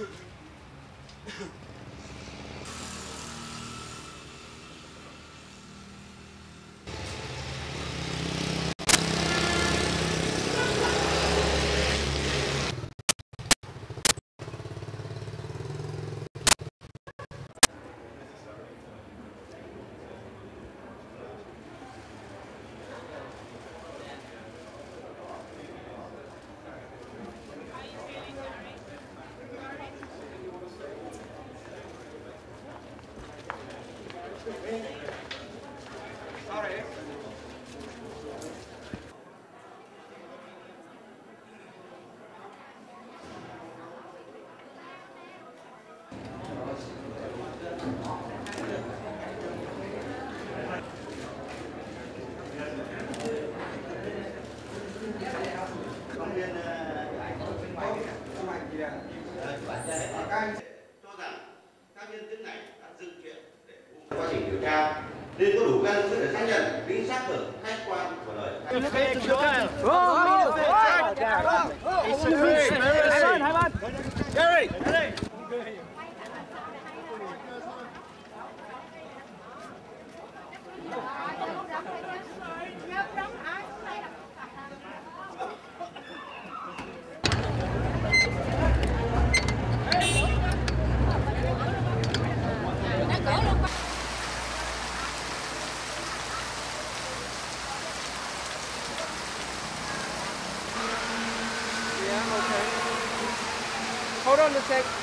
Quá trình điều tra nên có đủ căn cứ để xác nhận tính xác thực khách quan của lời. Hold on a sec.